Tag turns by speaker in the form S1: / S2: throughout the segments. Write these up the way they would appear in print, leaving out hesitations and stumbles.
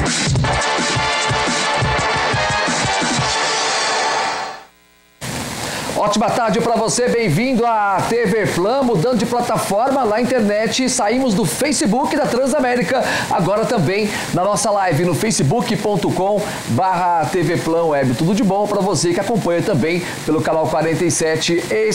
S1: Ótima tarde para você, bem-vindo à TV Plan, mudando de plataforma na internet, saímos do Facebook da Transamérica, agora também na nossa live no facebook.com/TV Plan Web. Tudo de bom para você que acompanha também pelo canal 47 e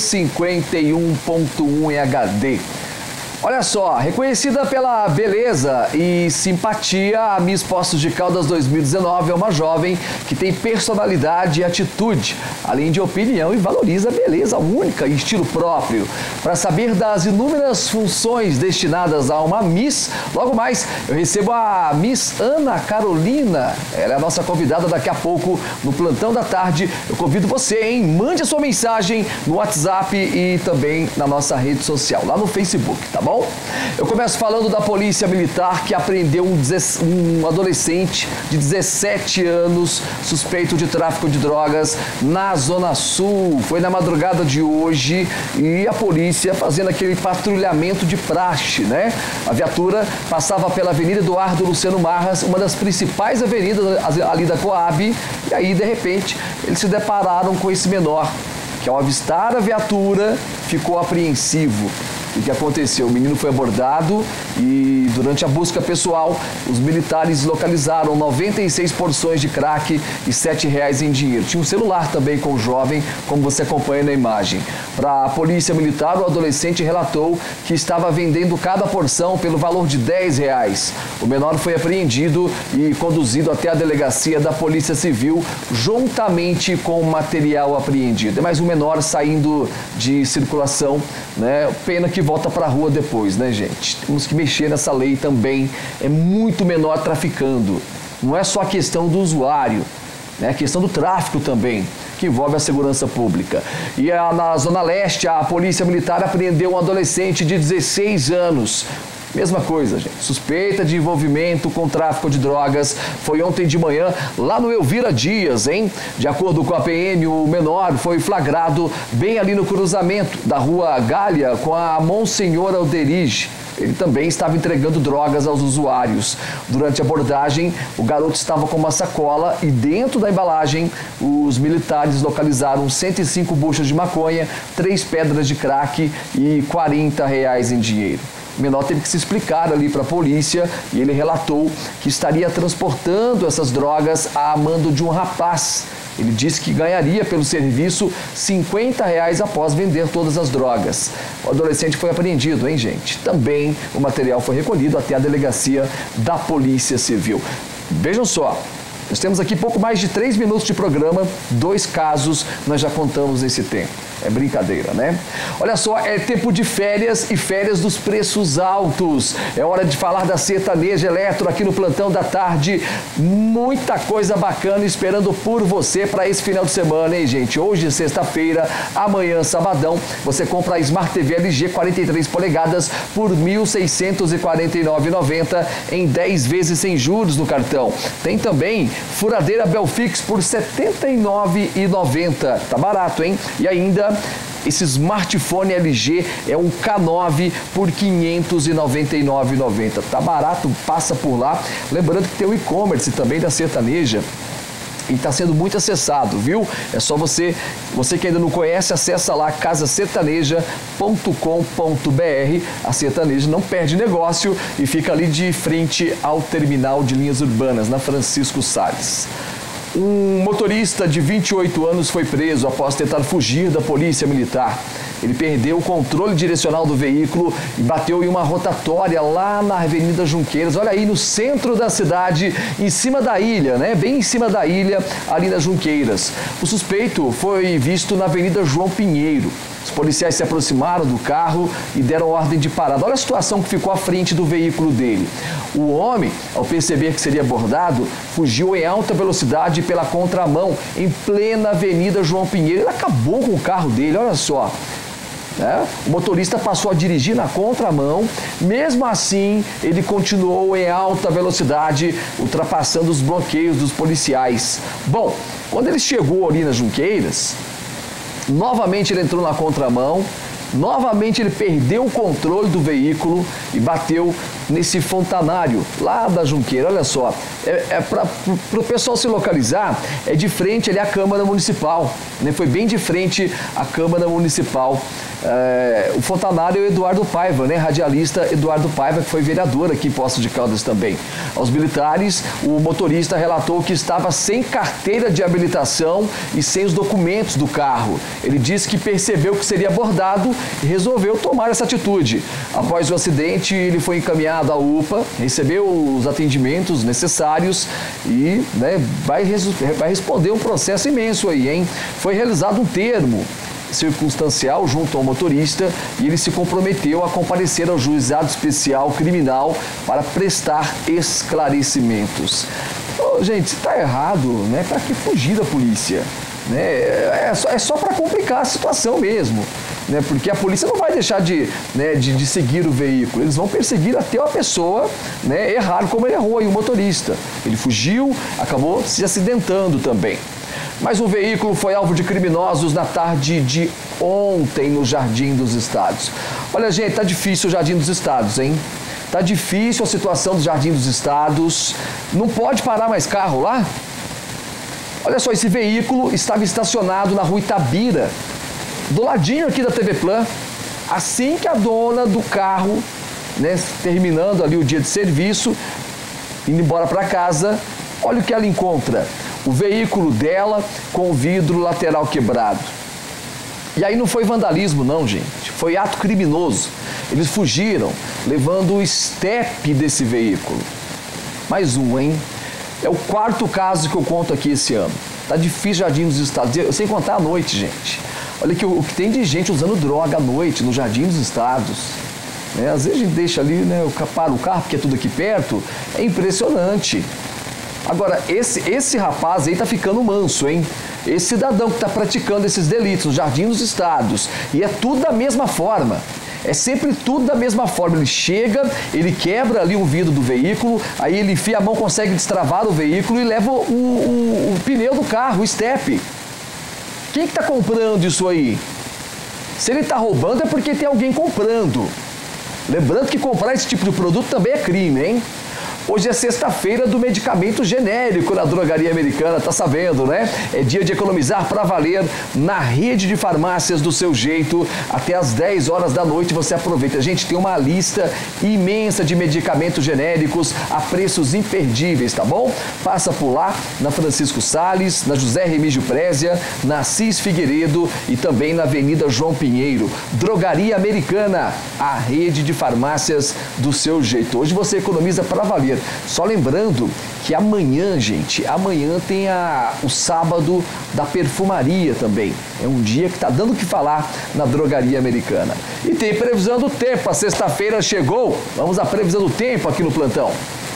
S1: 51.1 em HD. Olha só, reconhecida pela beleza e simpatia, a Miss Poços de Caldas 2019 é uma jovem que tem personalidade e atitude, além de opinião, e valoriza a beleza única e estilo próprio. Para saber das inúmeras funções destinadas a uma Miss, logo mais eu recebo a Miss Ana Carolina. Ela é a nossa convidada daqui a pouco no Plantão da Tarde. Eu convido você, hein? Mande a sua mensagem no WhatsApp e também na nossa rede social, lá no Facebook, tá bom? Eu começo falando da Polícia Militar, que apreendeu um adolescente de 17 anos suspeito de tráfico de drogas na Zona Sul. Foi na madrugada de hoje e a polícia fazendo aquele patrulhamento de praxe, né? A viatura passava pela Avenida Eduardo Luciano Marras, uma das principais avenidas ali da Coab, e aí, de repente, eles se depararam com esse menor, que ao avistar a viatura ficou apreensivo. O que aconteceu? O menino foi abordado e durante a busca pessoal, os militares localizaram 96 porções de crack e R$ 7 em dinheiro. Tinha um celular também com o jovem, como você acompanha na imagem. Para a Polícia Militar, o adolescente relatou que estava vendendo cada porção pelo valor de R$ 10. O menor foi apreendido e conduzido até a delegacia da Polícia Civil, juntamente com o material apreendido. É mais um menor saindo de circulação, né? Pena que volta para a rua depois, né, gente? Temos que mexer nessa lei também. É muito menor traficando. Não é só a questão do usuário, né? A questão do tráfico também, que envolve a segurança pública. E na Zona Leste, a Polícia Militar apreendeu um adolescente de 16 anos. Mesma coisa, gente. Suspeita de envolvimento com tráfico de drogas. Foi ontem de manhã lá no Elvira Dias, hein? De acordo com a PM, o menor foi flagrado bem ali no cruzamento da Rua Gália com a Monsenhor Alderige. Ele também estava entregando drogas aos usuários. Durante a abordagem, o garoto estava com uma sacola e dentro da embalagem, os militares localizaram 105 buchas de maconha, 3 pedras de crack e R$ 40 em dinheiro. O menor teve que se explicar ali para a polícia e ele relatou que estaria transportando essas drogas a mando de um rapaz. Ele disse que ganharia pelo serviço R$ 50 após vender todas as drogas. O adolescente foi apreendido, hein, gente? Também o material foi recolhido até a delegacia da Polícia Civil. Vejam só. Nós temos aqui pouco mais de 3 minutos de programa, 2 casos nós já contamos nesse tempo. É brincadeira, né? Olha só, é tempo de férias e férias dos preços altos. É hora de falar da Sertaneja Eletro aqui no Plantão da Tarde. Muita coisa bacana esperando por você para esse final de semana, hein, gente? Hoje, sexta-feira, amanhã, sabadão, você compra a Smart TV LG 43 polegadas por R$ 1.649,90 em 10 vezes sem juros no cartão. Tem também furadeira Belfix por R$ 79,90. Tá barato, hein? E ainda esse smartphone LG é um K9 por R$ 599,90. Tá barato, passa por lá. Lembrando que tem o e-commerce também da Sertaneja. E está sendo muito acessado, viu? É só você que ainda não conhece, acessa lá casasertaneja.com.br. A Sertaneja não perde negócio e fica ali de frente ao terminal de linhas urbanas, na Francisco Salles. Um motorista de 28 anos foi preso após tentar fugir da Polícia Militar. Ele perdeu o controle direcional do veículo e bateu em uma rotatória lá na Avenida Junqueiras. Olha aí, no centro da cidade, em cima da ilha, né? Bem em cima da ilha, ali nas Junqueiras. O suspeito foi visto na Avenida João Pinheiro. Os policiais se aproximaram do carro e deram ordem de parada. Olha a situação que ficou à frente do veículo dele. O homem, ao perceber que seria abordado, fugiu em alta velocidade pela contramão, em plena Avenida João Pinheiro. Ele acabou com o carro dele, olha só. O motorista passou a dirigir na contramão, mesmo assim ele continuou em alta velocidade, ultrapassando os bloqueios dos policiais. Bom, quando ele chegou ali nas Junqueiras, novamente ele entrou na contramão, novamente ele perdeu o controle do veículo e bateu nesse fontanário lá da Junqueira. Olha só, Para o pessoal se localizar, é de frente ali à Câmara Municipal, né? Foi bem de frente à Câmara Municipal. O fontanário é o Eduardo Paiva, né? Radialista Eduardo Paiva, que foi vereador aqui em Poços de Caldas também. Aos militares, o motorista relatou que estava sem carteira de habilitação e sem os documentos do carro. Ele disse que percebeu que seria abordado e resolveu tomar essa atitude. Após o acidente, ele foi encaminhado à UPA, recebeu os atendimentos necessários e, né, vai responder um processo imenso aí, hein? Foi realizado um termo circunstancial junto ao motorista e ele se comprometeu a comparecer ao Juizado Especial Criminal para prestar esclarecimentos. Gente, se está errado, né? Para que fugir da polícia? Né? É só para complicar a situação mesmo, né? Porque a polícia não vai deixar de seguir o veículo, eles vão perseguir até a pessoa, né, errar como ele errou aí, o motorista. Ele fugiu, acabou se acidentando também. Mas um veículo foi alvo de criminosos na tarde de ontem no Jardim dos Estados. Olha, gente, tá difícil o Jardim dos Estados, hein? Tá difícil a situação do Jardim dos Estados. Não pode parar mais carro lá? Olha só, esse veículo estava estacionado na rua Itabira, do ladinho aqui da TV Plan. Assim que a dona do carro, né, terminando ali o dia de serviço, indo embora para casa, olha o que ela encontra. O veículo dela com o vidro lateral quebrado. E aí não foi vandalismo não, gente. Foi ato criminoso. Eles fugiram, levando o estepe desse veículo. Mais um, hein? É o quarto caso que eu conto aqui esse ano. Tá difícil Jardim dos Estados, sem contar à noite, gente. Olha que o que tem de gente usando droga à noite no Jardim dos Estados. Né? Às vezes a gente deixa ali, né, para o carro, porque é tudo aqui perto. É impressionante. Agora, esse rapaz aí tá ficando manso, hein? Esse cidadão que tá praticando esses delitos no Jardim dos Estados. E é tudo da mesma forma. É sempre tudo da mesma forma. Ele chega, ele quebra ali o vidro do veículo, aí ele enfia a mão, consegue destravar o veículo e leva o pneu do carro, o estepe. Quem que tá comprando isso aí? Se ele tá roubando é porque tem alguém comprando. Lembrando que comprar esse tipo de produto também é crime, hein? Hoje é sexta-feira do medicamento genérico na Drogaria Americana, tá sabendo, né? É dia de economizar para valer na rede de farmácias do seu jeito. Até às 10 horas da noite você aproveita. Gente, tem uma lista imensa de medicamentos genéricos a preços imperdíveis, tá bom? Passa por lá na Francisco Salles, na José Remígio Prézia, na Assis Figueiredo e também na Avenida João Pinheiro. Drogaria Americana, a rede de farmácias do seu jeito. Hoje você economiza para valer. Só lembrando que amanhã, gente, amanhã tem o sábado da perfumaria também. É um dia que está dando o que falar na Drogaria Americana. E tem previsão do tempo, a sexta-feira chegou. Vamos à previsão do tempo aqui no plantão.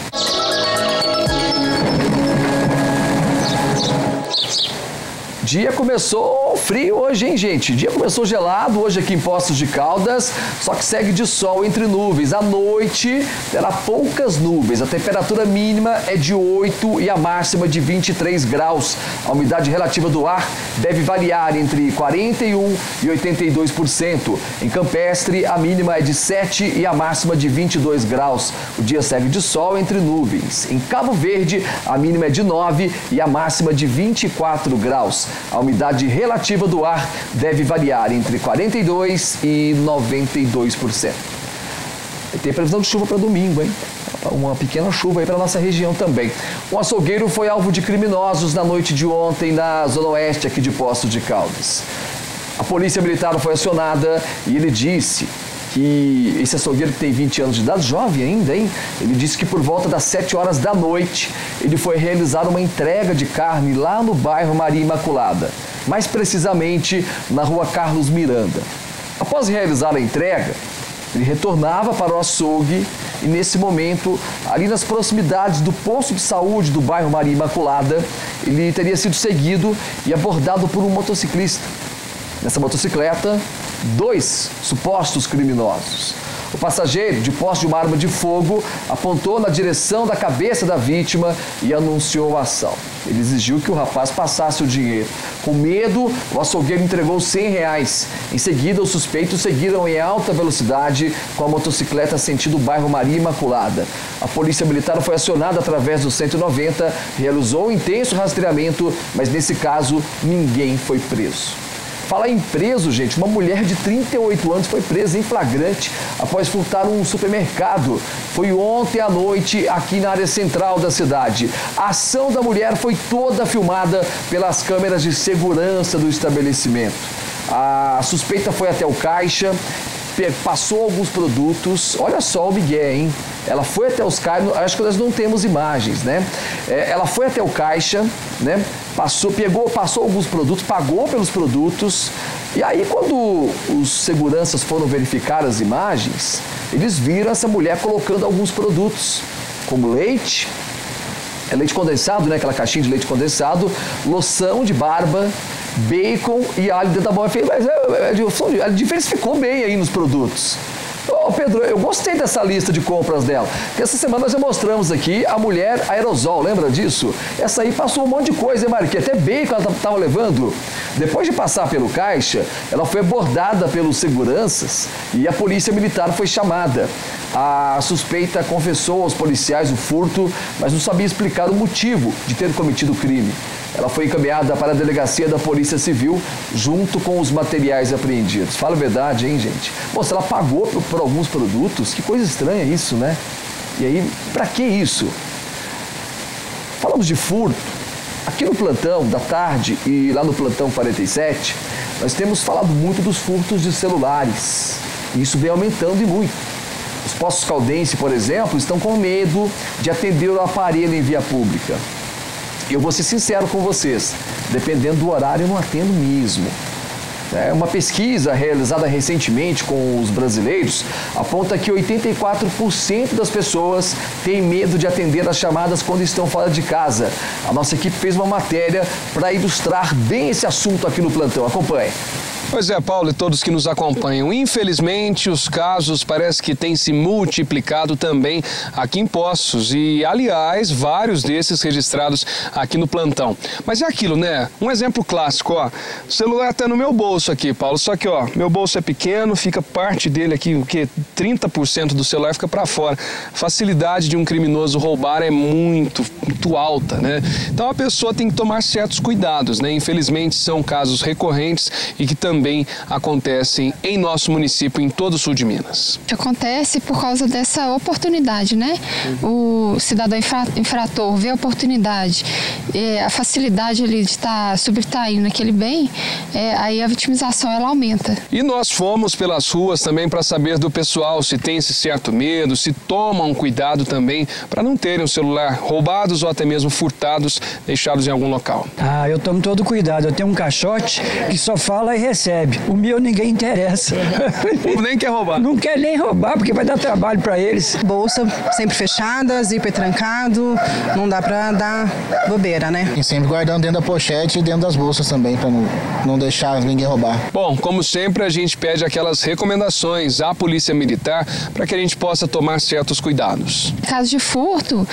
S1: Dia começou frio hoje, hein, gente? Dia começou gelado hoje aqui em Poços de Caldas, só que segue de sol entre nuvens. À noite terá poucas nuvens. A temperatura mínima é de 8 e a máxima de 23 graus. A umidade relativa do ar deve variar entre 41% e 82%. Em Campestre, a mínima é de 7 e a máxima de 22 graus. O dia segue de sol entre nuvens. Em Cabo Verde, a mínima é de 9 e a máxima de 24 graus. A umidade relativa do ar deve variar entre 42% e 92%. E tem previsão de chuva para domingo, hein? Uma pequena chuva aí para nossa região também. Um açougueiro foi alvo de criminosos na noite de ontem na zona oeste aqui de Poços de Caldas. A polícia militar foi acionada e ele disse que esse açougueiro que tem 20 anos de idade, jovem ainda, hein? Ele disse que por volta das 7 horas da noite ele foi realizar uma entrega de carne lá no bairro Maria Imaculada, mais precisamente na rua Carlos Miranda. Após realizar a entrega, ele retornava para o açougue e nesse momento, ali nas proximidades do posto de saúde do bairro Maria Imaculada, ele teria sido seguido e abordado por um motociclista. Nessa motocicleta, 2 supostos criminosos. O passageiro, de posse de uma arma de fogo, apontou na direção da cabeça da vítima e anunciou a ação. Ele exigiu que o rapaz passasse o dinheiro. Com medo, o açougueiro entregou R$100. Em seguida, os suspeitos seguiram em alta velocidade com a motocicleta sentido bairro Maria Imaculada. A polícia militar foi acionada através do 190, realizou um intenso rastreamento, mas nesse caso ninguém foi preso. Falar em preso, gente, uma mulher de 38 anos foi presa em flagrante após furtar um supermercado. Foi ontem à noite aqui na área central da cidade. A ação da mulher foi toda filmada pelas câmeras de segurança do estabelecimento. A suspeita foi até o caixa, passou alguns produtos. Olha só o migué, hein? Ela foi até os caixas, acho que nós não temos imagens, né? Ela foi até o caixa, né? Passou alguns produtos, pagou pelos produtos. E aí, quando os seguranças foram verificar as imagens, eles viram essa mulher colocando alguns produtos, como leite, leite condensado, né? Aquela caixinha de leite condensado, loção de barba, bacon e alho dentro da bola. Mas ela diversificou bem aí nos produtos. Ô Pedro, eu gostei dessa lista de compras dela, porque essa semana nós já mostramos aqui a mulher aerosol, lembra disso? Essa aí passou um monte de coisa, hein, Mari? Até bacon ela estava levando. Depois de passar pelo caixa, ela foi abordada pelos seguranças e a polícia militar foi chamada. A suspeita confessou aos policiais o furto, mas não sabia explicar o motivo de ter cometido o crime. Ela foi encaminhada para a delegacia da Polícia Civil junto com os materiais apreendidos. Fala a verdade, hein, gente? Pô, se ela pagou por alguns produtos, que coisa estranha isso, né? E aí, pra que isso? Falamos de furto. Aqui no plantão da tarde e lá no plantão 47, nós temos falado muito dos furtos de celulares. E isso vem aumentando e muito. Os postos caldense, por exemplo, estão com medo de atender o aparelho em via pública. Eu vou ser sincero com vocês, dependendo do horário eu não atendo mesmo. Uma pesquisa realizada recentemente com os brasileiros aponta que 84% das pessoas têm medo de atender as chamadas quando estão fora de casa. A nossa equipe fez uma matéria para ilustrar bem esse assunto aqui no plantão. Acompanhe.
S2: Pois é, Paulo e todos que nos acompanham. Infelizmente, os casos parece que têm se multiplicado também aqui em Poços e, aliás, vários desses registrados aqui no plantão. Mas é aquilo, né? Um exemplo clássico, ó. O celular tá no meu bolso aqui, Paulo, só que, ó, meu bolso é pequeno, fica parte dele aqui, o quê? 30% do celular fica para fora. A facilidade de um criminoso roubar é muito alta, né? Então a pessoa tem que tomar certos cuidados, né? Infelizmente, são casos recorrentes e que também acontecem em nosso município, em todo o sul de Minas.
S3: Acontece por causa dessa oportunidade, né? O cidadão infrator vê a oportunidade, a facilidade ali de estar subtraindo aquele bem, aí a vitimização ela aumenta.
S2: E nós fomos pelas ruas também para saber do pessoal se tem esse certo medo, se tomam cuidado também para não terem o celular roubados ou até mesmo furtados, deixados em algum local.
S4: Eu tomo todo cuidado. Eu tenho um caixote que só fala e recebe. O meu ninguém interessa.
S2: O povo nem quer roubar.
S4: Não quer nem roubar, porque vai dar trabalho para eles.
S5: Bolsa sempre fechada, zíper trancado, não dá para dar bobeira, né?
S6: E sempre guardando dentro da pochete e dentro das bolsas também, para não deixar ninguém roubar.
S2: Bom, como sempre, a gente pede aquelas recomendações à Polícia Militar para que a gente possa tomar certos cuidados.
S3: Em caso de furto,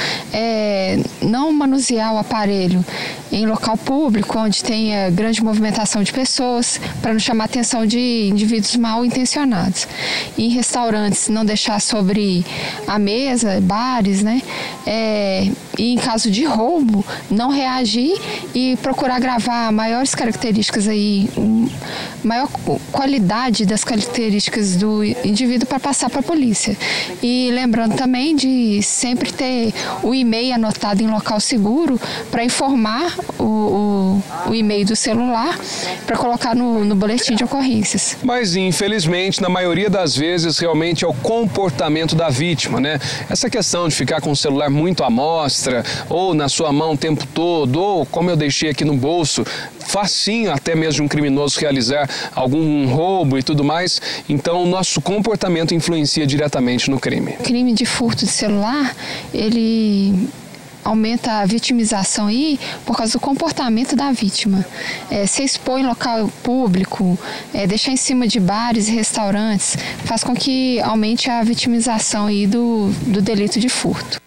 S3: não manusear o aparelho em local público, onde tenha grande movimentação de pessoas, para não chamar a atenção de indivíduos mal intencionados. E em restaurantes, não deixar sobre a mesa, bares, né? E em caso de roubo, não reagir e procurar gravar maiores características aí, maior qualidade das características do indivíduo para passar para a polícia. E lembrando também de sempre ter o e-mail anotado em local seguro para informar o e-mail do celular para colocar no boletim de ocorrências.
S2: Mas, infelizmente, na maioria das vezes, realmente é o comportamento da vítima, né? Essa questão de ficar com o celular muito à mostra, ou na sua mão o tempo todo, ou como eu deixei aqui no bolso, facinho até mesmo de um criminoso realizar algum roubo e tudo mais. Então, o nosso comportamento influencia diretamente no crime.
S3: O crime de furto de celular, ele aumenta a vitimização aí por causa do comportamento da vítima. Se expor em local público, deixar em cima de bares e restaurantes, faz com que aumente a vitimização aí do delito de furto.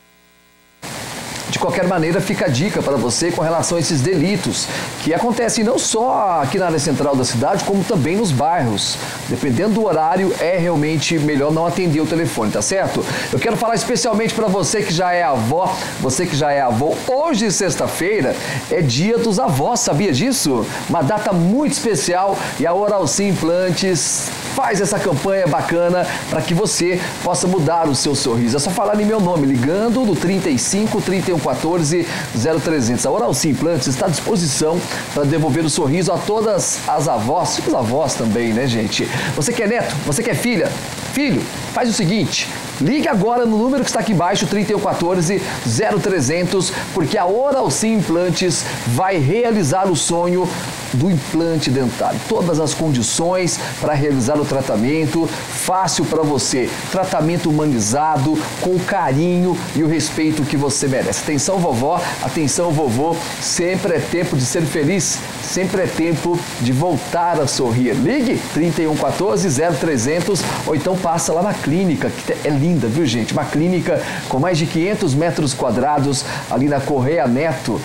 S1: De qualquer maneira, fica a dica para você com relação a esses delitos que acontecem não só aqui na área central da cidade, como também nos bairros. Dependendo do horário, é realmente melhor não atender o telefone, tá certo? Eu quero falar especialmente para você que já é avó, você que já é avô. Hoje, sexta-feira, é dia dos avós, sabia disso? Uma data muito especial e a Oral Sim Implantes faz essa campanha bacana para que você possa mudar o seu sorriso. É só falar em meu nome, ligando no 35 31 14 0300. A Oral Sim Implantes está à disposição para devolver o sorriso a todas as avós, os avós também, né, gente? Você que é neto, você que é filha, filho, faz o seguinte, ligue agora no número que está aqui embaixo, 31 14 0300, porque a Oral Sim Implantes vai realizar o sonho do implante dentário. Todas as condições para realizar o tratamento, fácil para você. Tratamento humanizado, com o carinho e o respeito que você merece. Atenção, vovó, atenção, vovô. Sempre é tempo de ser feliz, sempre é tempo de voltar a sorrir. Ligue 31 14 0300 ou então passa lá na clínica, que é linda, viu, gente? Uma clínica com mais de 500 metros quadrados ali na Correia Neto.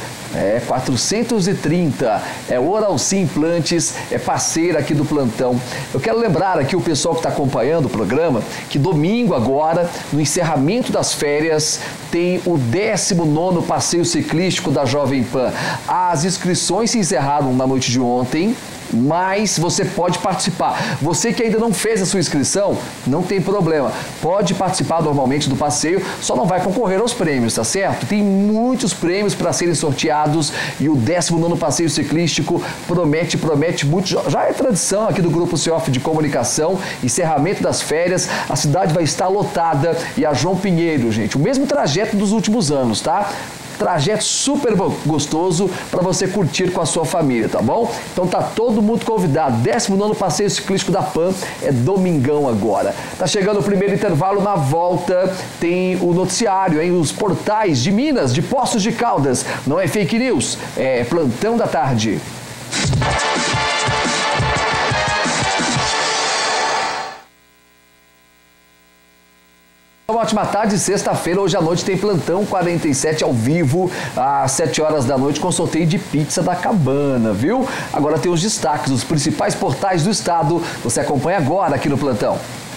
S1: 430, Oral Sim Implantes, é parceira aqui do plantão. Eu quero lembrar aqui o pessoal que está acompanhando o programa, que domingo agora, no encerramento das férias, tem o 19º passeio ciclístico da Jovem Pan. As inscrições se encerraram na noite de ontem, mas você pode participar. Você que ainda não fez a sua inscrição, não tem problema. Pode participar normalmente do passeio, só não vai concorrer aos prêmios, tá certo? Tem muitos prêmios para serem sorteados e o 19º passeio ciclístico promete muito. Já é tradição aqui do Grupo CEOF de Comunicação, encerramento das férias, a cidade vai estar lotada e a João Pinheiro, gente, o mesmo trajeto dos últimos anos, tá? Trajeto super gostoso para você curtir com a sua família, tá bom? Então tá todo mundo convidado. 19º passeio ciclístico da PAN é domingão agora. Tá chegando o primeiro intervalo, na volta tem o noticiário, hein? Os portais de Minas, de Poços de Caldas. Não é fake news, é plantão da tarde. Uma ótima tarde, sexta-feira, hoje à noite tem Plantão 47 ao vivo, às 7 horas da noite, com sorteio de pizza da Cabana, viu? Agora tem os destaques, os principais portais do estado, você acompanha agora aqui no Plantão.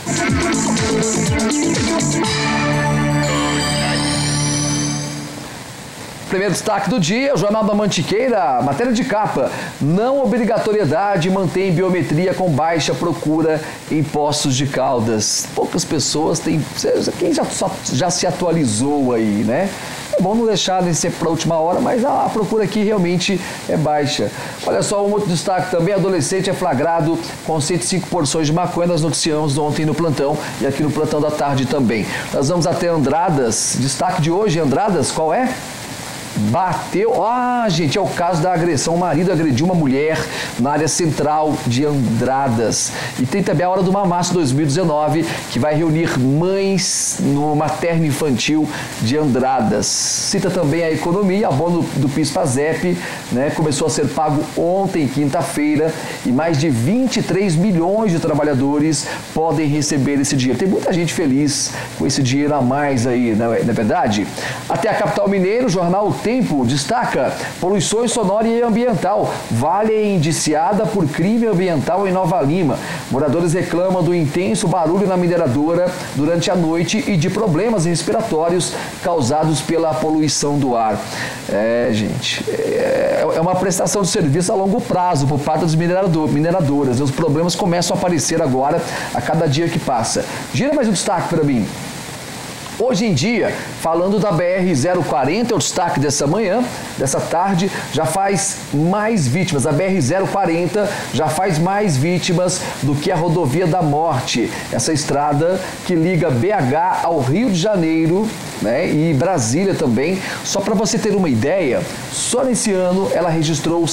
S1: Primeiro destaque do dia, o Jornal da Mantiqueira, matéria de capa. Não obrigatoriedade mantém biometria com baixa procura em Poços de Caldas. Poucas pessoas têm... Quem já se atualizou aí, né? É bom não deixar de ser para a última hora, mas a procura aqui realmente é baixa. Olha só, um outro destaque também, adolescente é flagrado com 105 porções de maconha, nós noticiamos ontem no plantão e aqui no plantão da tarde também. Nós vamos até Andradas, destaque de hoje, Andradas, qual é? Bateu, gente, é o caso da agressão, o marido agrediu uma mulher na área central de Andradas. E tem também a Hora do Mamaço 2019, que vai reunir mães no materno infantil de Andradas. Cita também a economia, abono do PIS/PASEP, né, começou a ser pago ontem, quinta-feira, e mais de 23 milhões de trabalhadores podem receber esse dinheiro. Tem muita gente feliz com esse dinheiro a mais aí, não é verdade? Até a capital mineira, o jornal Tempo destaca poluição sonora e ambiental. Vale é indiciada por crime ambiental em Nova Lima. Moradores reclamam do intenso barulho na mineradora durante a noite e de problemas respiratórios causados pela poluição do ar. Gente, é uma prestação de serviço a longo prazo por parte das mineradoras. Os problemas começam a aparecer agora a cada dia que passa. Gira mais um destaque para mim. Hoje em dia, falando da BR-040, é o destaque dessa manhã, dessa tarde, já faz mais vítimas. A BR-040 já faz mais vítimas do que a Rodovia da Morte. Essa estrada que liga BH ao Rio de Janeiro, né, e Brasília também. Só para você ter uma ideia, só nesse ano ela registrou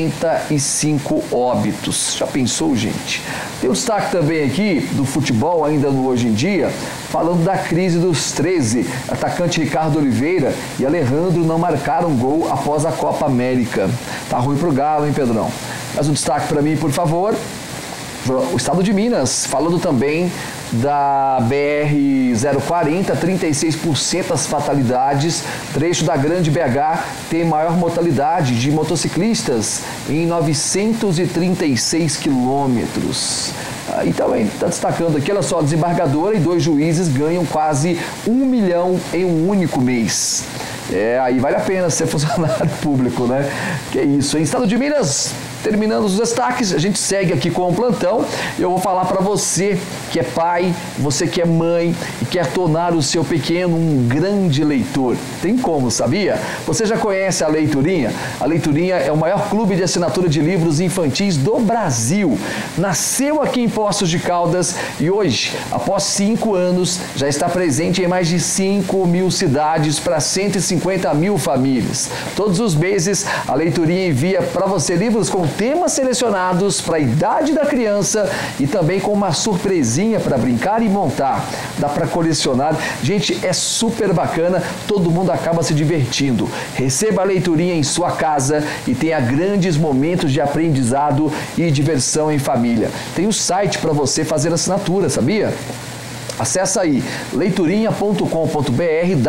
S1: 75 óbitos. Já pensou, gente? Tem um destaque também aqui do futebol, ainda no Hoje em Dia, falando da crise dos sub-13, atacante Ricardo Oliveira e Alejandro não marcaram gol após a Copa América. Tá ruim pro Galo, hein, Pedrão? Mais um destaque para mim, por favor. O estado de Minas, falando também da BR-040, 36% das fatalidades. Trecho da Grande BH tem maior mortalidade de motociclistas em 936 quilômetros. E também está destacando aqui, olha só, a desembargadora e 2 juízes ganham quase 1 milhão em um único mês. Aí vale a pena ser funcionário público, né? Que isso, em estado de Minas, terminando os destaques, a gente segue aqui com o plantão. Eu vou falar para você que é pai, você que é mãe e quer tornar o seu pequeno um grande leitor. Tem como, sabia? Você já conhece a Leiturinha? A Leiturinha é o maior clube de assinatura de livros infantis do Brasil. Nasceu aqui em Poços de Caldas e hoje, após 5 anos, já está presente em mais de 5 mil cidades para 150 mil famílias. Todos os meses, a Leiturinha envia para você livros com temas selecionados para a idade da criança e também com uma surpresinha para brincar e montar. Dá para colecionar. Gente, é super bacana, todo mundo acaba se divertindo. Receba a Leiturinha em sua casa e tenha grandes momentos de aprendizado e diversão em família. Tem um site para você fazer assinatura, sabia? Acesse aí leiturinha.com.br,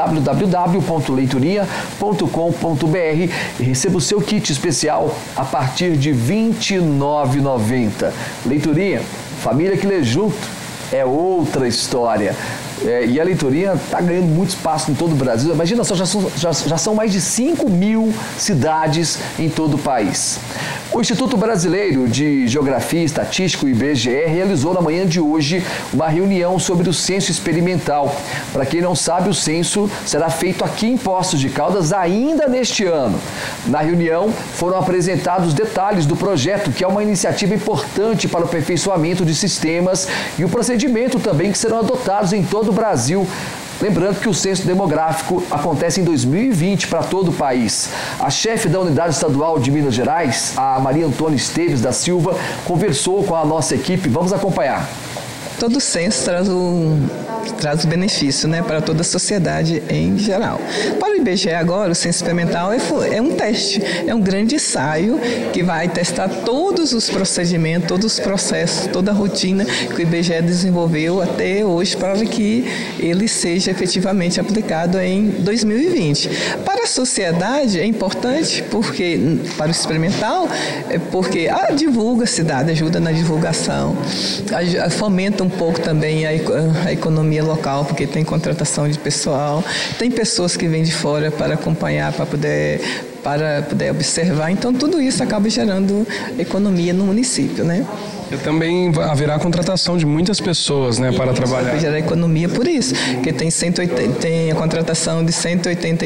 S1: www.leiturinha.com.br e receba o seu kit especial a partir de R$ 29,90. Leiturinha, família que lê junto, é outra história. E a Leiturinha está ganhando muito espaço em todo o Brasil. Imagina só, já são mais de 5 mil cidades em todo o país. O Instituto Brasileiro de Geografia e Estatística, o IBGE, realizou na manhã de hoje uma reunião sobre o censo experimental. Para quem não sabe, o censo será feito aqui em Poços de Caldas ainda neste ano. Na reunião foram apresentados detalhes do projeto, que é uma iniciativa importante para o aperfeiçoamento de sistemas e o procedimento também que serão adotados em todo o Brasil. Lembrando que o censo demográfico acontece em 2020 para todo o país. A chefe da Unidade Estadual de Minas Gerais, a Maria Antônia Esteves da Silva, conversou com a nossa equipe. Vamos acompanhar.
S7: Todo censo traz o benefício, né, para toda a sociedade em geral. Para o IBGE agora, o censo experimental é um teste, é um grande ensaio que vai testar todos os procedimentos, todos os processos, toda a rotina que o IBGE desenvolveu até hoje para que ele seja efetivamente aplicado em 2020. Para a sociedade é importante porque, para o experimental, porque divulga a cidade, ajuda na divulgação, fomenta um pouco também a economia local, porque tem contratação de pessoal, tem pessoas que vêm de fora para acompanhar, para poder observar. Então, tudo isso acaba gerando economia no município, né?
S2: E também haverá contratação de muitas pessoas, né, para trabalhar.
S7: Vai gerar economia por isso, porque tem a contratação de 180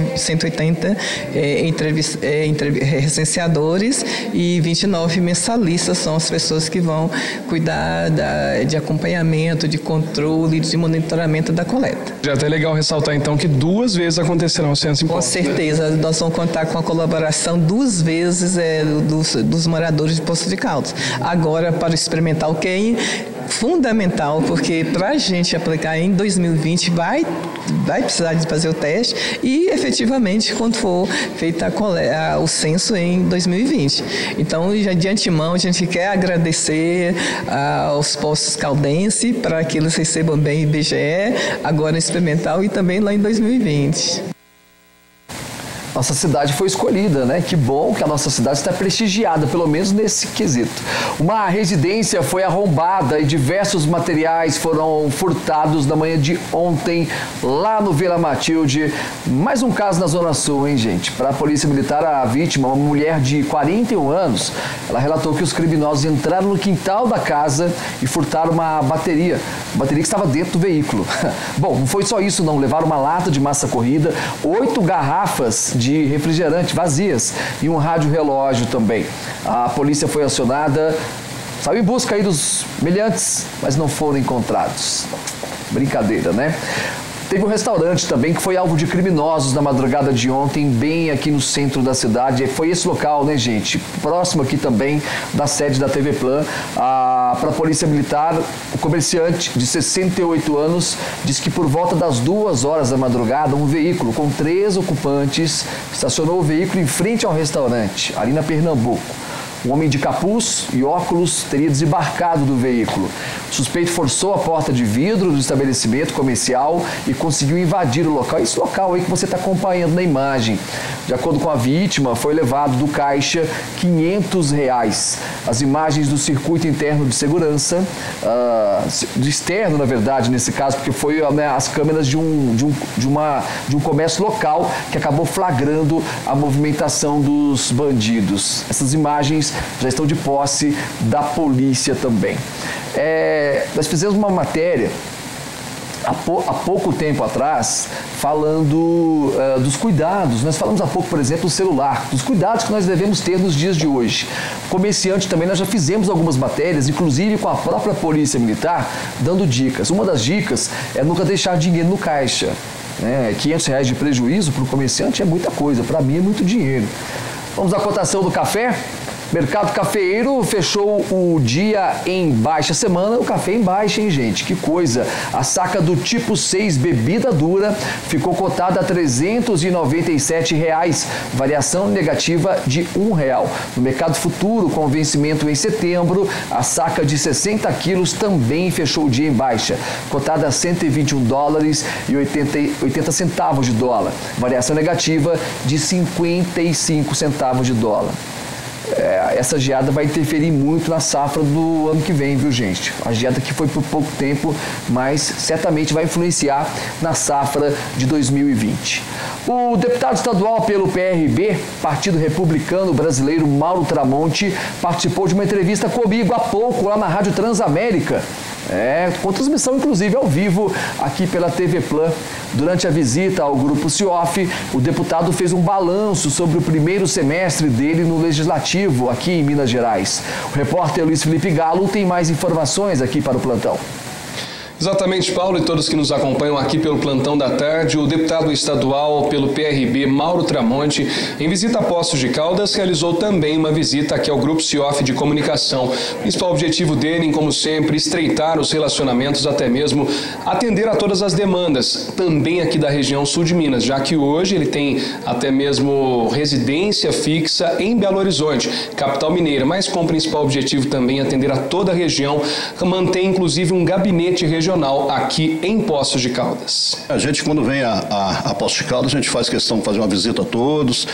S7: recenseadores e 29 mensalistas são as pessoas que vão cuidar de acompanhamento, de controle, de monitoramento da coleta.
S2: Já é até legal ressaltar então que 2 vezes acontecerá o censo em Poços.
S7: Com certeza, nós vamos contar com a colaboração 2 vezes dos moradores de Poços de Caldas. Agora, para o experimental, que é fundamental, porque para a gente aplicar em 2020 vai precisar de fazer o teste e efetivamente quando for feita o censo em 2020. Então, já de antemão, a gente quer agradecer aos Poços Caldenses para que eles recebam bem o IBGE, agora no experimental e também lá em 2020.
S1: Nossa cidade foi escolhida, né? Que bom que a nossa cidade está prestigiada, pelo menos nesse quesito. Uma residência foi arrombada e diversos materiais foram furtados na manhã de ontem, lá no Vila Matilde. Mais um caso na Zona Sul, hein, gente? Para a Polícia Militar, a vítima, uma mulher de 41 anos, ela relatou que os criminosos entraram no quintal da casa e furtaram uma bateria que estava dentro do veículo. Bom, não foi só isso não, levaram uma lata de massa corrida, 8 garrafas de refrigerante vazias e um rádio relógio também. A polícia foi acionada, saiu em busca aí dos meliantes, mas não foram encontrados. Brincadeira, né? Teve um restaurante também que foi alvo de criminosos na madrugada de ontem, bem aqui no centro da cidade. Foi esse local, né, gente? Próximo aqui também da sede da TV Plan. Para a Polícia Militar, o comerciante de 68 anos diz que por volta das 2 horas da madrugada, um veículo com 3 ocupantes estacionou o veículo em frente ao restaurante, ali na Pernambuco. Um homem de capuz e óculos teria desembarcado do veículo. O suspeito forçou a porta de vidro do estabelecimento comercial e conseguiu invadir o local. Esse local aí que você está acompanhando na imagem. De acordo com a vítima, foi levado do caixa R$500. As imagens do circuito interno de segurança, do externo, na verdade, nesse caso, porque foi as câmeras de um comércio local que acabou flagrando a movimentação dos bandidos. Essas imagens já estão de posse da polícia também. Nós fizemos uma matéria há pouco tempo atrás, falando dos cuidados. Nós falamos há pouco, por exemplo, do celular, dos cuidados que nós devemos ter nos dias de hoje. Comerciante também, nós já fizemos algumas matérias, inclusive com a própria Polícia Militar, dando dicas. Uma das dicas é nunca deixar dinheiro no caixa. R$500 de prejuízo para o comerciante é muita coisa, para mim é muito dinheiro. Vamos à cotação do café? Mercado cafeeiro fechou o dia em baixa. Semana o café em baixa, hein, gente? Que coisa! A saca do tipo 6 bebida dura ficou cotada a R$397, variação negativa de R$1. No mercado futuro, com vencimento em setembro, a saca de 60 quilos também fechou o dia em baixa, cotada a $121,80, variação negativa de 55 centavos de dólar. Essa geada vai interferir muito na safra do ano que vem, viu, gente? A geada que foi por pouco tempo, mas certamente vai influenciar na safra de 2020. O deputado estadual pelo PRB, Partido Republicano Brasileiro, Mauro Tramonte, participou de uma entrevista comigo há pouco lá na Rádio Transamérica. Com transmissão, inclusive, ao vivo, aqui pela TV Plan. Durante a visita ao Grupo CIOF, o deputado fez um balanço sobre o primeiro semestre dele no Legislativo, aqui em Minas Gerais. O repórter Luiz Felipe Galo tem mais informações aqui para o plantão.
S2: Exatamente, Paulo, e todos que nos acompanham aqui pelo Plantão da Tarde, o deputado estadual pelo PRB, Mauro Tramonte, em visita a Poços de Caldas, realizou também uma visita aqui ao Grupo CIOF de Comunicação. O principal objetivo dele, como sempre, estreitar os relacionamentos, até mesmo atender a todas as demandas, também aqui da região sul de Minas, já que hoje ele tem até mesmo residência fixa em Belo Horizonte, capital mineira, mas com o principal objetivo também atender a toda a região, mantém inclusive um gabinete regional aqui em Poços de Caldas.
S8: A gente, quando vem a Poços de Caldas, a gente faz questão de fazer uma visita a todos,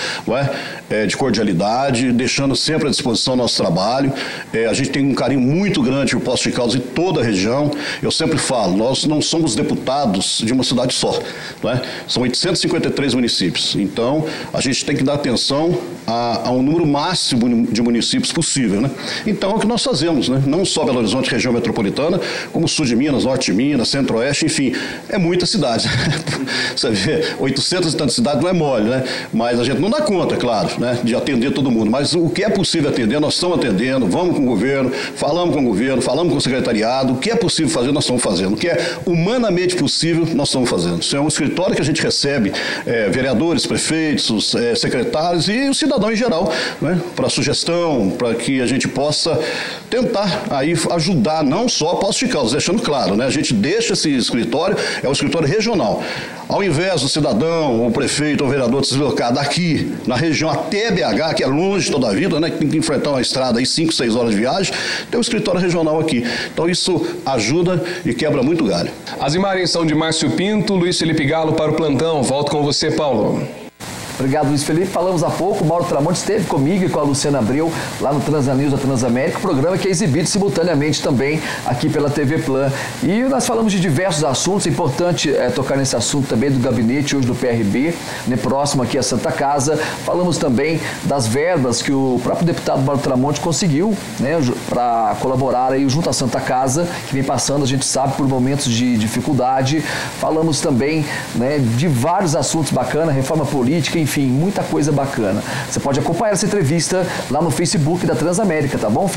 S8: de cordialidade, deixando sempre à disposição o nosso trabalho. A gente tem um carinho muito grande por Poços de Caldas e toda a região. Eu sempre falo, nós não somos deputados de uma cidade só, São 853 municípios. Então, a gente tem que dar atenção a um número máximo de municípios possível, Então, é o que nós fazemos, Não só Belo Horizonte, região metropolitana, como sul de Minas, norte de Minas, centro-oeste, enfim, é muita cidade. Você vê, 800 e tantas cidades não é mole, Mas a gente não dá conta, claro, de atender todo mundo. Mas o que é possível atender, nós estamos atendendo, vamos com o governo, falamos com o secretariado, o que é possível fazer, nós estamos fazendo. O que é humanamente possível, nós estamos fazendo. Isso é um escritório que a gente recebe vereadores, prefeitos, secretários e o cidadão em geral, para sugestão, para que a gente possa tentar aí ajudar não só Poços de Caldas, deixando claro, A gente deixa esse escritório, é um escritório regional. Ao invés do cidadão, o prefeito ou o vereador se deslocar daqui, na região até BH, que é longe toda a vida, que tem que enfrentar uma estrada aí 5, 6 horas de viagem, tem um escritório regional aqui. Então isso ajuda e quebra muito galho.
S2: As imagens são de Márcio Pinto, Luiz Felipe Galo para o plantão. Volto com você, Paulo.
S1: Obrigado, Luiz Felipe. Falamos há pouco, o Mauro Tramonte esteve comigo e com a Luciana Abreu lá no Transanews da Transamérica, programa que é exibido simultaneamente também aqui pela TV Plan. E nós falamos de diversos assuntos, é importante tocar nesse assunto também do gabinete hoje do PRB, próximo aqui à Santa Casa. Falamos também das verbas que o próprio deputado Mauro Tramonte conseguiu, para colaborar aí junto à Santa Casa, que vem passando, a gente sabe, por momentos de dificuldade. Falamos também, de vários assuntos bacanas, reforma política, enfim. enfim, muita coisa bacana. Você pode acompanhar essa entrevista lá no Facebook da Transamérica, tá bom?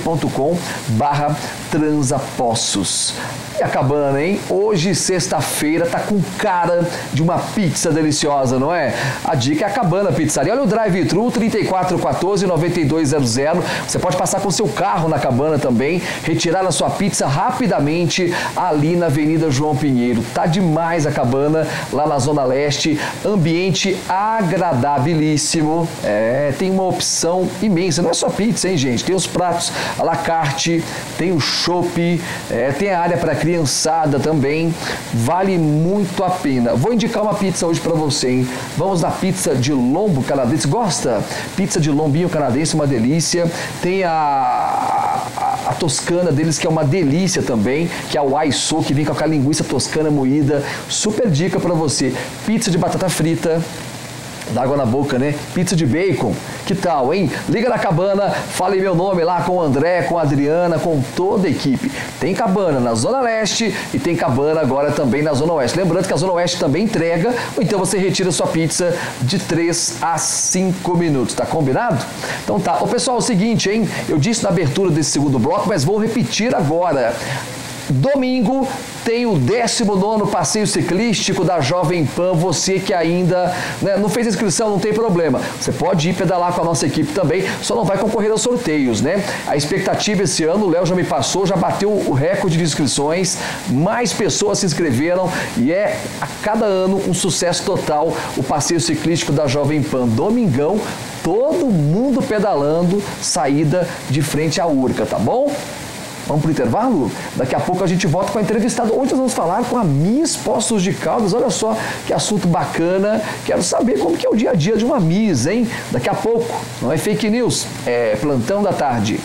S1: facebook.com/transapostos. E a Cabana, hein? Hoje, sexta-feira, tá com cara de uma pizza deliciosa, não é? A dica é a Cabana Pizzaria. Olha o drive-thru 3414-9200. Você pode passar com seu carro na Cabana também, retirar a sua pizza rapidamente ali na Avenida João Pinheiro. Tá demais a Cabana, lá na Zona Leste. Ambiente agradabilíssimo. Tem uma opção imensa. Não é só pizza, hein, gente? Tem os pratos à la carte, tem o chopp, tem a área para criançada também. Vale muito a pena. Vou indicar uma pizza hoje para você, hein? Vamos na pizza de lombo canadense. Gosta? Pizza de lombinho canadense, uma delícia. Tem a toscana deles, que é uma delícia também, que é o aiso, que vem com aquela linguiça toscana moída. Super dica para você. Pizza de batata frita. Dá água na boca, né? Pizza de bacon, que tal, hein? Liga na Cabana, fale meu nome lá com o André, com a Adriana, com toda a equipe. Tem Cabana na Zona Leste e tem Cabana agora também na Zona Oeste. Lembrando que a Zona Oeste também entrega, ou então você retira sua pizza de 3 a 5 minutos, tá combinado? Então tá. Ô pessoal, é o seguinte, hein? Eu disse na abertura desse segundo bloco, mas vou repetir agora. Domingo tem o 19º passeio ciclístico da Jovem Pan. Você que ainda não fez inscrição, não tem problema. Você pode ir pedalar com a nossa equipe também, só não vai concorrer aos sorteios, né? A expectativa esse ano, o Léo já me passou, já bateu o recorde de inscrições, mais pessoas se inscreveram e é a cada ano um sucesso total o passeio ciclístico da Jovem Pan. Domingão, todo mundo pedalando, saída de frente à Urca, tá bom? Vamos para o intervalo? Daqui a pouco a gente volta com a entrevistada. Hoje nós vamos falar com a Miss Poços de Caldas. Olha só que assunto bacana. Quero saber como que é o dia a dia de uma Miss, hein? Daqui a pouco. Não é fake news, é Plantão da Tarde.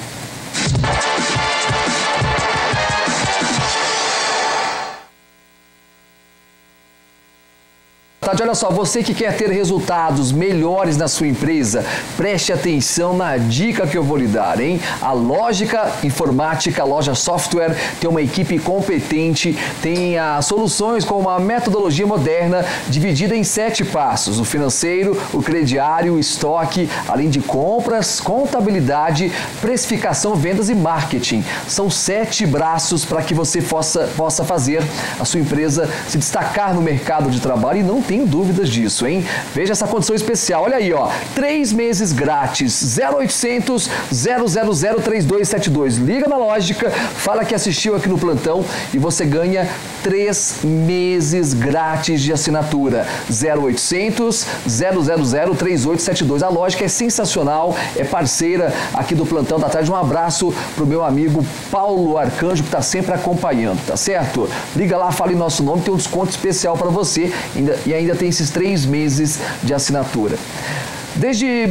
S1: Olha só, você que quer ter resultados melhores na sua empresa, preste atenção na dica que eu vou lhe dar, hein? A Lógica Informática, a Loja Software, tem uma equipe competente, tem as soluções com uma metodologia moderna, dividida em 7 passos: o financeiro, o crediário, o estoque, além de compras, contabilidade, precificação, vendas e marketing. São 7 braços para que você possa fazer a sua empresa se destacar no mercado de trabalho, e não tem dúvidas disso, hein? Veja essa condição especial, olha aí, ó, 3 meses grátis, 0800 000 3272. Liga na Lógica, fala que assistiu aqui no plantão e você ganha 3 meses grátis de assinatura. 0800 000 3872. A Lógica é sensacional, é parceira aqui do Plantão da Tarde. Um abraço pro meu amigo Paulo Arcanjo, que tá sempre acompanhando, tá certo? Liga lá, fale nosso nome, tem um desconto especial para você e ainda tem esses 3 meses de assinatura. Desde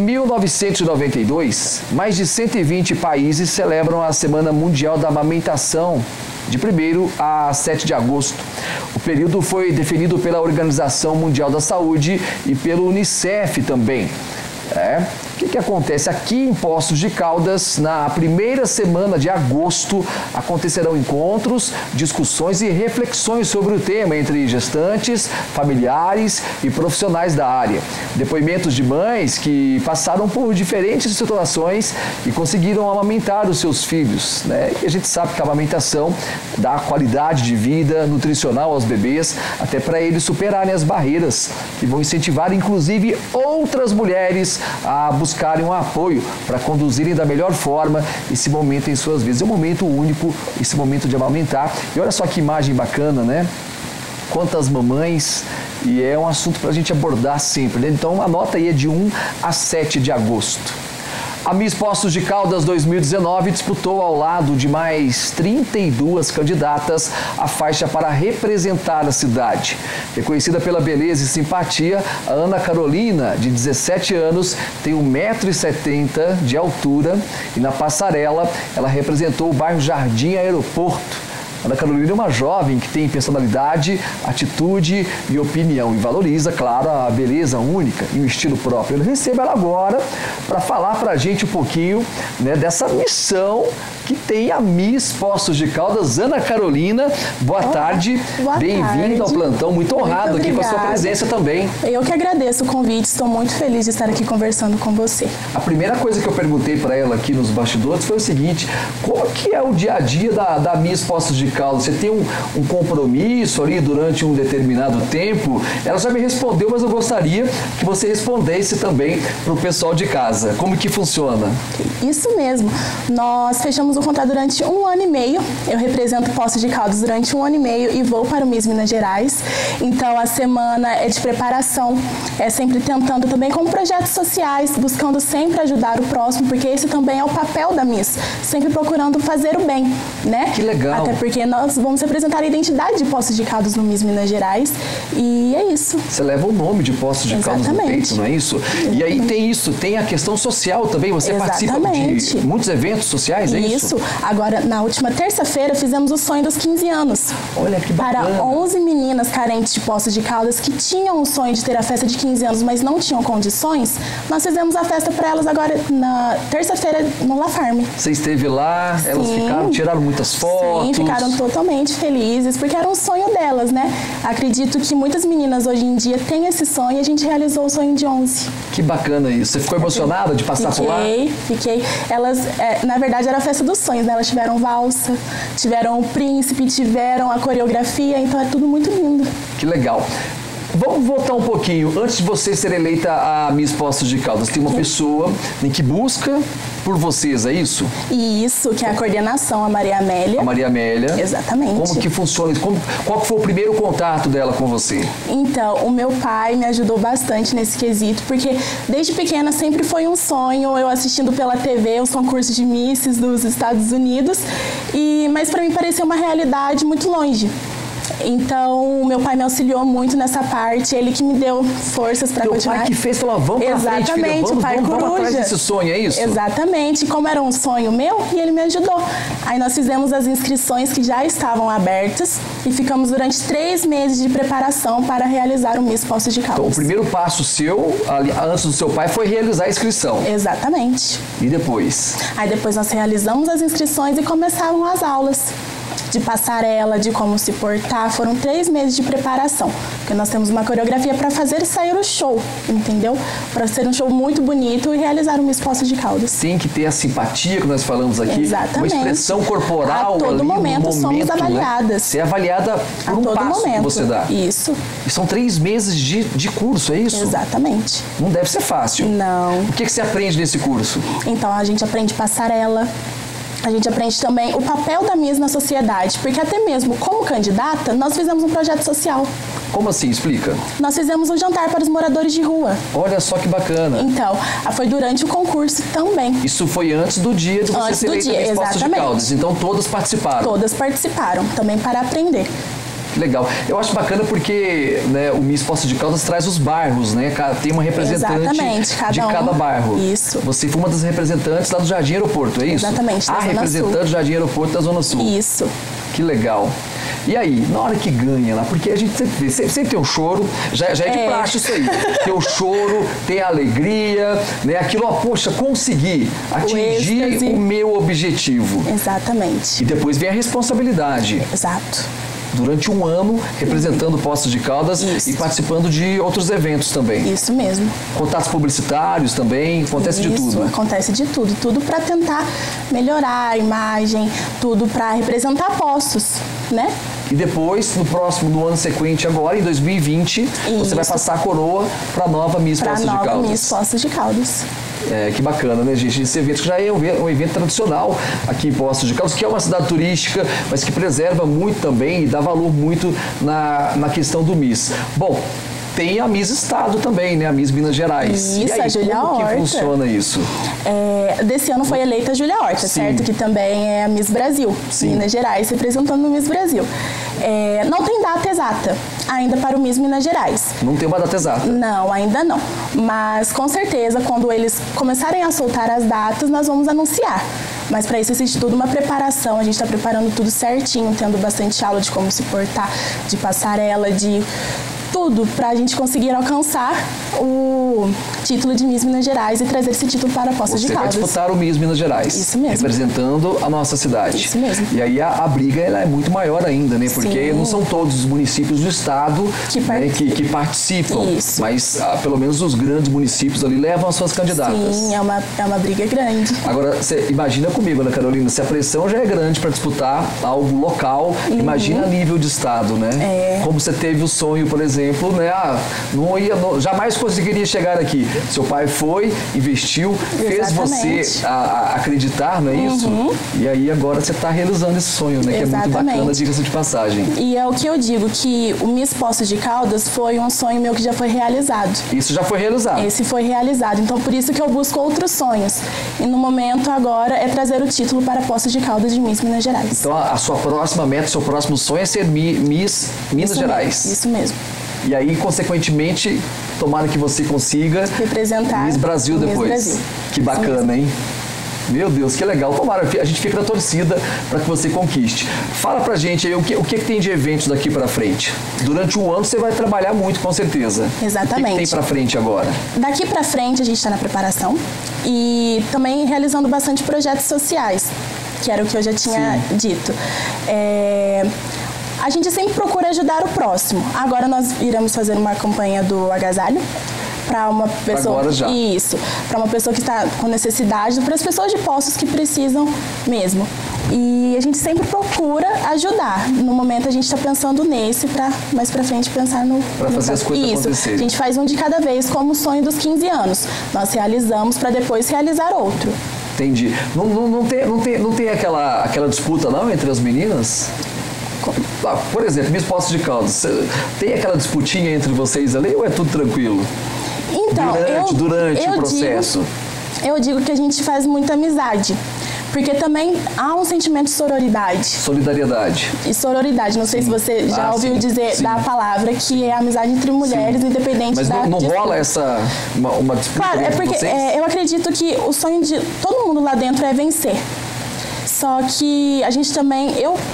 S1: 1992, mais de 120 países celebram a Semana Mundial da Amamentação, de 1º a 7 de agosto. O período foi definido pela Organização Mundial da Saúde e pelo Unicef também. O que acontece? Aqui em Poços de Caldas, na primeira semana de agosto, acontecerão encontros, discussões e reflexões sobre o tema entre gestantes, familiares e profissionais da área. Depoimentos de mães que passaram por diferentes situações e conseguiram amamentar os seus filhos, né? E a gente sabe que a amamentação dá qualidade de vida nutricional aos bebês, até para eles superarem as barreiras que vão incentivar, inclusive, outras mulheres a buscarem um apoio para conduzirem da melhor forma esse momento em suas vidas. É um momento único, esse momento de amamentar. E olha só que imagem bacana, né? Quantas mamães, e é um assunto para a gente abordar sempre, né? Então anota aí, é de 1 a 7 de agosto. A Miss Poços de Caldas 2019 disputou ao lado de mais 32 candidatas a faixa para representar a cidade. Reconhecida pela beleza e simpatia, a Ana Carolina, de 17 anos, tem 1,70 m de altura e na passarela ela representou o bairro Jardim Aeroporto. Ana Carolina é uma jovem que tem personalidade, atitude e opinião e valoriza, claro, a beleza única e o estilo próprio. Eu recebo ela agora para falar pra gente um pouquinho, né, dessa missão que tem a Miss Poços de Caldas, Ana Carolina. Boa tarde, bem-vinda ao plantão, muito honrado aqui com a sua presença também.
S9: Eu que agradeço o convite, estou muito feliz de estar aqui conversando com você.
S1: A primeira coisa que eu perguntei para ela aqui nos bastidores foi o seguinte: como que é o dia a dia da Miss Poços de Caldas? Você tem um compromisso ali durante um determinado tempo? Ela já me respondeu, mas eu gostaria que você respondesse também para o pessoal de casa. Como que funciona?
S9: Isso mesmo, nós fechamos o contrato durante 1 ano e meio. Eu represento Poços de Caldas durante 1 ano e meio e vou para o Miss Minas Gerais. Então a semana é de preparação, é sempre tentando também com projetos sociais, buscando sempre ajudar o próximo, porque esse também é o papel da Miss, sempre procurando fazer o bem, né?
S1: Que legal.
S9: Até porque nós vamos representar a identidade de Poços de Caldas no Miss Minas Gerais e é isso.
S1: Você leva o nome de Poços de Caldas no peito, não é isso?
S9: Exatamente.
S1: E aí tem isso, tem a questão social também, você participa de muitos eventos sociais, é isso?
S9: Isso. Agora, na última terça-feira, fizemos o sonho dos 15 anos.
S1: Olha que bacana.
S9: Para 11 meninas carentes de Poços de Caldas que tinham o sonho de ter a festa de 15 anos, mas não tinham condições, nós fizemos a festa para elas agora na terça-feira no La Farm.
S1: Você esteve lá, elas tiraram muitas fotos.
S9: Sim, ficaram totalmente felizes, porque era um sonho delas, né? Acredito que muitas meninas hoje em dia têm esse sonho e a gente realizou o sonho de 11.
S1: Que bacana isso. Você ficou emocionada de passar por lá?
S9: Fiquei. Elas, na verdade, era a festa dos sonhos, né? Elas tiveram valsa, tiveram o príncipe, tiveram a coreografia, então é tudo muito lindo.
S1: Que legal. Vamos voltar um pouquinho. Antes de você ser eleita a Miss Poços de Caldas, tem uma pessoa em que busca por vocês, é isso?
S9: Isso, que é a coordenação, a Maria Amélia.
S1: A Maria Amélia.
S9: Exatamente.
S1: Como que funciona? Qual foi o primeiro contato dela com você?
S9: Então, o meu pai me ajudou bastante nesse quesito, porque desde pequena sempre foi um sonho, eu assistindo pela TV os concursos de Misses dos Estados Unidos, mas para mim parecia uma realidade muito longe. Então, meu pai me auxiliou muito nessa parte, ele que me deu forças para continuar.
S1: O pai que fez, falou, vamos pra frente, filha, vamos atrás desse sonho, é isso?
S9: Exatamente, como era um sonho meu, e ele me ajudou. Aí nós fizemos as inscrições que já estavam abertas e ficamos durante 3 meses de preparação para realizar o Miss Poços de Caldas.
S1: Então, o primeiro passo seu, antes do seu pai, foi realizar a inscrição.
S9: Exatamente.
S1: E depois?
S9: Aí depois nós realizamos as inscrições e começaram as aulas de passarela, de como se portar. Foram 3 meses de preparação, porque nós temos uma coreografia para fazer sair o show, entendeu? Para ser um show muito bonito e realizar o Miss Poços de Caldas.
S1: Tem que ter a simpatia que nós falamos aqui.
S9: Exatamente.
S1: Uma expressão corporal.
S9: A todo momento somos avaliadas.
S1: Né? Você é avaliada por um passo que você dá.
S9: Isso.
S1: E são 3 meses de curso, é isso?
S9: Exatamente.
S1: Não deve ser fácil.
S9: Não.
S1: O que você aprende nesse curso?
S9: Então, a gente aprende passarela. A gente aprende também o papel da Miss na sociedade, porque até mesmo como candidata, nós fizemos um projeto social.
S1: Como assim? Explica.
S9: Nós fizemos um jantar para os moradores de rua.
S1: Olha só que bacana.
S9: Então, foi durante o concurso também.
S1: Isso foi antes do dia de você ser eleita Miss Poços de Caldas. Então, todas participaram.
S9: Todas participaram, também para aprender.
S1: Que legal. Eu acho bacana porque, né, o Miss Poços de Caldas traz os bairros, né? Tem uma representante de cada bairro.
S9: Isso.
S1: Você foi uma das representantes lá do Jardim Aeroporto, é isso?
S9: Exatamente, da
S1: Zona representante Sul. Do Jardim Aeroporto da Zona Sul.
S9: Isso.
S1: Que legal. E aí, na hora que ganha lá, porque a gente sempre tem um choro, já é de praxe isso aí. Tem o choro, tem a alegria, né? Aquilo, poxa, consegui atingir o meu objetivo.
S9: Exatamente.
S1: E depois vem a responsabilidade.
S9: Exato.
S1: Durante 1 ano, representando Poços de Caldas e participando de outros eventos também.
S9: Isso mesmo.
S1: Contatos publicitários também, acontece de tudo.
S9: Isso, acontece de tudo. Tudo para tentar melhorar a imagem, tudo para representar Poços, né?
S1: E depois, no ano sequente agora, em 2020, você vai passar a coroa para a nova Miss Poços de Caldas.
S9: Para a nova Miss Poços de Caldas.
S1: Que bacana, né, gente? Esse evento que já é um evento tradicional aqui em Poços de Caldas, que é uma cidade turística, mas que preserva muito também e dá valor muito na questão do Miss. Bom, tem a Miss Estado também, né? A Miss Minas Gerais.
S9: Isso,
S1: e aí,
S9: a Júlia Horta.
S1: Como que funciona isso?
S9: Desse ano foi eleita a Júlia Horta, certo? Que também é a Miss Brasil, Minas Gerais, representando o Miss Brasil. Não tem data exata ainda para o Miss Minas Gerais.
S1: Não tem uma data exata?
S9: Não, ainda não. Mas com certeza, quando eles começarem a soltar as datas, nós vamos anunciar. Mas para isso existe tudo uma preparação, a gente está preparando tudo certinho, tendo bastante aula de como se portar, de passarela, de tudo para a gente conseguir alcançar o título de Miss Minas Gerais e trazer esse título para Poços de Caldas.
S1: Você vai disputar o Miss Minas Gerais.
S9: Isso mesmo.
S1: Representando a nossa cidade.
S9: Isso mesmo.
S1: E aí a briga ela é muito maior ainda, né? Porque
S9: Sim.
S1: não são todos os municípios do estado que participam.
S9: Isso.
S1: Mas pelo menos os grandes municípios ali levam as suas candidatas.
S9: Sim, é uma briga grande.
S1: Agora, você imagina comigo, Ana Carolina, se a pressão já é grande para disputar algo local, imagina a nível de estado, né? Como você teve o sonho, por exemplo, né? Jamais conseguiria chegar aqui. Seu pai foi, investiu, fez você acreditar, não é isso? E aí agora você está realizando esse sonho, né? Que é muito bacana, diga-se de passagem.
S9: E é o que eu digo, que o Miss Poços de Caldas foi um sonho meu que já foi realizado.
S1: Isso já foi realizado?
S9: Esse foi realizado. Então, por isso que eu busco outros sonhos. E no momento agora é trazer o título para Poços de Caldas de Miss Minas Gerais.
S1: Então, a sua próxima meta, seu próximo sonho é ser Miss Minas Gerais.
S9: Isso mesmo.
S1: E aí, consequentemente, tomara que você consiga
S9: representar
S1: Miss Brasil depois. Miss Brasil. Que bacana, hein? Meu Deus, que legal. Tomara, a gente fica na torcida para que você conquiste. Fala pra gente aí o que tem de eventos daqui para frente. Durante um ano você vai trabalhar muito, com certeza.
S9: Exatamente.
S1: O que tem para frente agora?
S9: Daqui para frente a gente está na preparação e também realizando bastante projetos sociais, que era o que eu já tinha dito. A gente sempre procura ajudar o próximo. Agora nós iremos fazer uma campanha do agasalho para uma pessoa.
S1: Agora já.
S9: Isso, para uma pessoa que está com necessidade, para as pessoas de Poços que precisam mesmo. E a gente sempre procura ajudar. No momento a gente está pensando nesse, para mais para frente pensar no...
S1: Para fazer as coisas acontecerem.
S9: A gente faz um de cada vez, como o sonho dos 15 anos. Nós realizamos para depois realizar outro.
S1: Entendi. Não tem aquela disputa não entre as meninas? Por exemplo, Miss Poços de Caldas, tem aquela disputinha entre vocês ali ou é tudo tranquilo?
S9: Então,
S1: durante o processo?
S9: Eu digo que a gente faz muita amizade. Porque também há um sentimento de sororidade.
S1: Solidariedade.
S9: E sororidade. Não sei se você já ouviu dizer da palavra, que é a amizade entre mulheres, independente
S1: Mas
S9: da...
S1: Mas não rola uma disputa?
S9: Claro, é porque eu acredito que o sonho de todo mundo lá dentro é vencer. Só que a gente também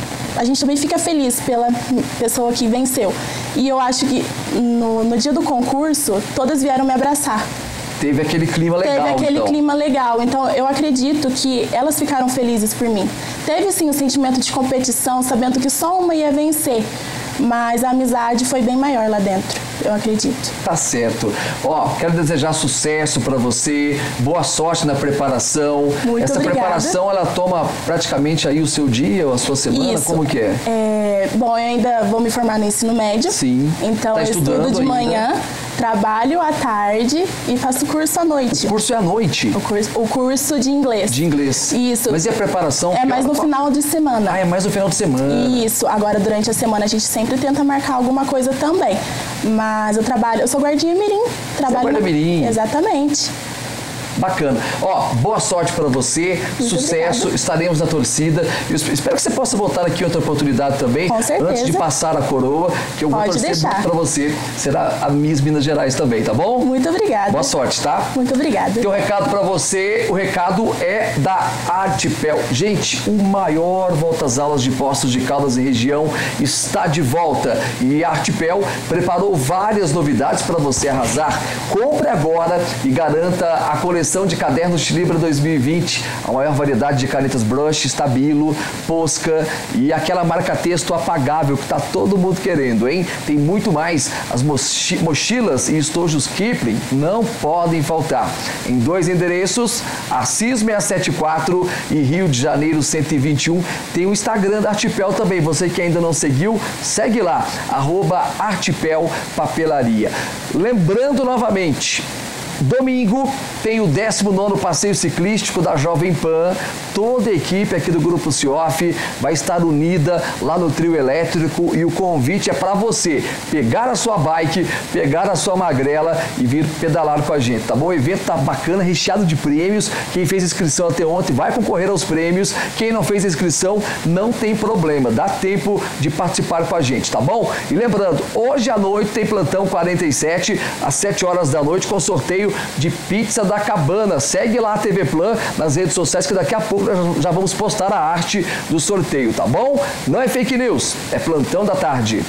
S9: fica feliz pela pessoa que venceu. E eu acho que no dia do concurso, todas vieram me abraçar.
S1: Teve aquele clima legal,
S9: clima legal. Então, eu acredito que elas ficaram felizes por mim. Teve, sim, o sentimento de competição, sabendo que só uma ia vencer. Mas a amizade foi bem maior lá dentro, eu acredito.
S1: Tá certo. Quero desejar sucesso para você, boa sorte na preparação.
S9: Muito
S1: Essa
S9: obrigada.
S1: Preparação, ela toma praticamente aí o seu dia ou a sua semana?
S9: Isso.
S1: Como que é?
S9: Bom, eu ainda vou me formar no ensino médio.
S1: Sim.
S9: Então, eu estudo de manhã, trabalho à tarde e faço curso à noite.
S1: O curso é à noite?
S9: O curso de inglês.
S1: De inglês.
S9: Isso.
S1: Mas e a preparação?
S9: É mais no final de semana.
S1: É mais no final de semana.
S9: Isso. Agora, durante a semana, a gente sempre tenta marcar alguma coisa também. Mas eu sou guardinha mirim.
S1: Guarda mirim.
S9: Exatamente.
S1: Bacana. Boa sorte para você,
S9: muito
S1: sucesso,
S9: obrigada. Estaremos
S1: na torcida. Eu espero que você possa voltar aqui outra oportunidade também.
S9: Com certeza.
S1: Antes de passar a coroa, que eu vou torcer muito para você. Será a Miss Minas Gerais também, tá bom?
S9: Muito obrigada.
S1: Boa sorte, tá?
S9: Muito obrigada.
S1: Tem um recado para você, o recado é da Artipel. Gente, o maior volta às aulas de Poços de Caldas e região está de volta. E a Artipel preparou várias novidades para você arrasar. Compre agora e garanta a coleção de cadernos de Libra 2020, a maior variedade de canetas brush, Stabilo, Posca e aquela marca-texto apagável que está todo mundo querendo, hein? Tem muito mais. As mochilas e estojos Kipling não podem faltar. Em 2 endereços, Assis 674 e Rio de Janeiro 121. Tem o Instagram da Artipel também. Você que ainda não seguiu, segue lá, @Artipel Papelaria. Lembrando novamente, domingo tem o 19º Passeio Ciclístico da Jovem Pan. Toda a equipe aqui do Grupo Cioff vai estar unida lá no trio elétrico e o convite é para você pegar a sua bike, pegar a sua magrela e vir pedalar com a gente, tá bom? O evento tá bacana, recheado de prêmios. Quem fez inscrição até ontem vai concorrer aos prêmios. Quem não fez inscrição, não tem problema. Dá tempo de participar com a gente, tá bom? E lembrando, hoje à noite tem Plantão 47, às 7 horas da noite, com sorteio de pizza da Cabana. Segue lá a TV Plan nas redes sociais que daqui a pouco já vamos postar a arte do sorteio, tá bom? Não é fake news, é Plantão da Tarde.